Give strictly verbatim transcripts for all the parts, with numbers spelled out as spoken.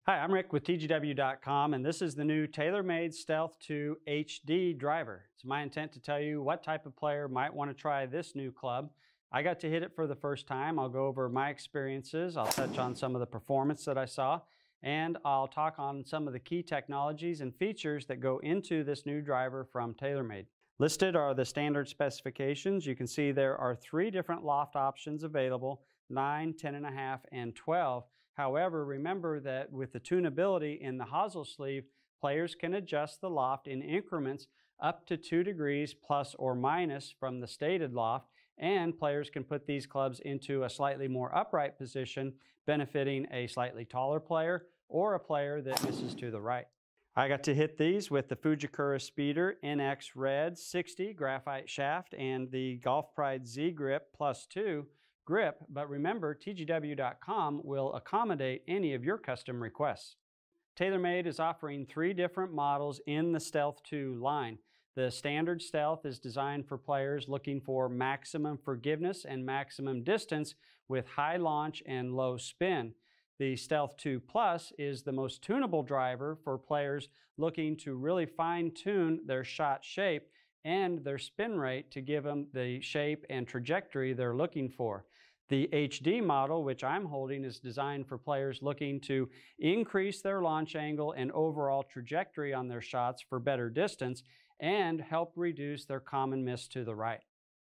Hi, I'm Rick with T G W dot com, and this is the new TaylorMade Stealth two H D driver. It's my intent to tell you what type of player might want to try this new club. I got to hit it for the first time. I'll go over my experiences, I'll touch on some of the performance that I saw, and I'll talk on some of the key technologies and features that go into this new driver from TaylorMade. Listed are the standard specifications. You can see there are three different loft options available, nine, ten and a half, and twelve. However, remember that with the tunability in the hosel sleeve, players can adjust the loft in increments up to two degrees plus or minus from the stated loft, and players can put these clubs into a slightly more upright position, benefiting a slightly taller player or a player that misses to the right. I got to hit these with the Fujikura Speeder N X Red sixty graphite shaft and the Golf Pride Z Grip Plus two grip, but remember, T G W dot com will accommodate any of your custom requests. TaylorMade is offering three different models in the Stealth two line. The standard Stealth is designed for players looking for maximum forgiveness and maximum distance with high launch and low spin. The Stealth two Plus is the most tunable driver for players looking to really fine-tune their shot shape and their spin rate to give them the shape and trajectory they're looking for. The H D model, which I'm holding, is designed for players looking to increase their launch angle and overall trajectory on their shots for better distance and help reduce their common miss to the right.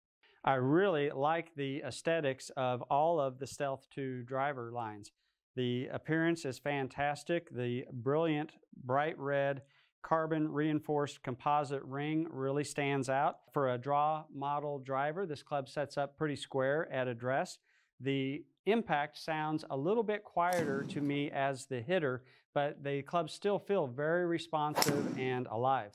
I really like the aesthetics of all of the Stealth two driver lines. The appearance is fantastic. The brilliant bright red carbon reinforced composite ring really stands out. For a draw model driver, this club sets up pretty square at address. The impact sounds a little bit quieter to me as the hitter, but the clubs still feel very responsive and alive.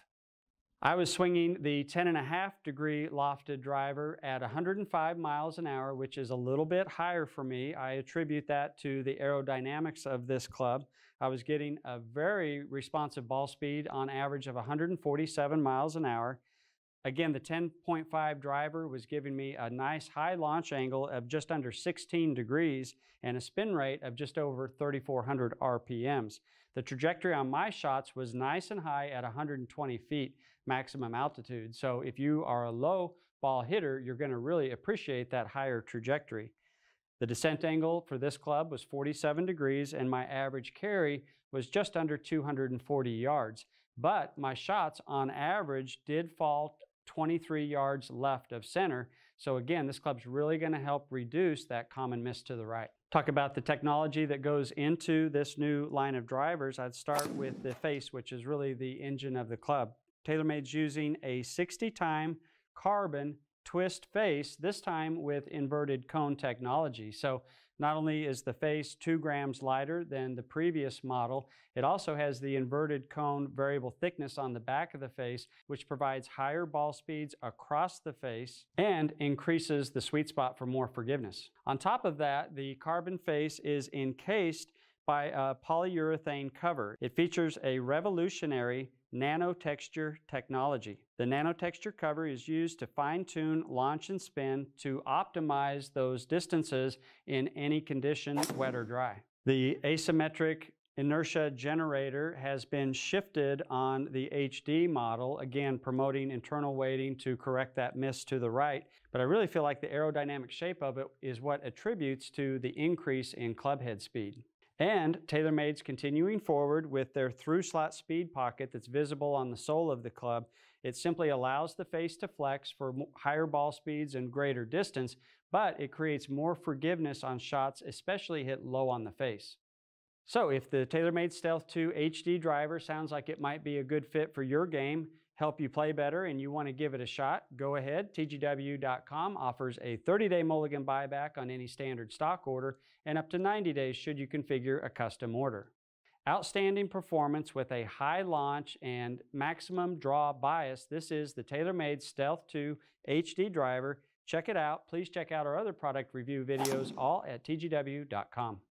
I was swinging the ten and a half degree lofted driver at one hundred five miles an hour, which is a little bit higher for me. I attribute that to the aerodynamics of this club. I was getting a very responsive ball speed on average of one hundred forty-seven miles an hour. Again, the ten point five driver was giving me a nice high launch angle of just under sixteen degrees and a spin rate of just over thirty-four hundred R P Ms. The trajectory on my shots was nice and high at one hundred twenty feet maximum altitude. So if you are a low ball hitter, you're going to really appreciate that higher trajectory. The descent angle for this club was forty-seven degrees and my average carry was just under two hundred forty yards. But my shots on average did fall twenty-three yards left of center. So again, this club's really going to help reduce that common miss to the right. Talk about the technology that goes into this new line of drivers. I'd start with the face, which is really the engine of the club. TaylorMade's using a sixty time carbon twist face, this time with inverted cone technology. So not only is the face two grams lighter than the previous model, it also has the inverted cone variable thickness on the back of the face, which provides higher ball speeds across the face and increases the sweet spot for more forgiveness. On top of that, the carbon face is encased by a polyurethane cover. It features a revolutionary nanotexture technology. The nanotexture cover is used to fine-tune launch and spin to optimize those distances in any condition, wet or dry. The asymmetric inertia generator has been shifted on the H D model, again promoting internal weighting to correct that miss to the right, but I really feel like the aerodynamic shape of it is what attributes to the increase in club head speed. And TaylorMade's continuing forward with their through slot speed pocket that's visible on the sole of the club. It simply allows the face to flex for higher ball speeds and greater distance, but it creates more forgiveness on shots, especially hit low on the face. So if the TaylorMade Stealth two H D driver sounds like it might be a good fit for your game, help you play better, and you want to give it a shot, go ahead. T G W dot com offers a thirty day mulligan buyback on any standard stock order and up to ninety days should you configure a custom order. Outstanding performance with a high launch and maximum draw bias. This is the TaylorMade Stealth two H D driver. Check it out. Please check out our other product review videos, all at T G W dot com.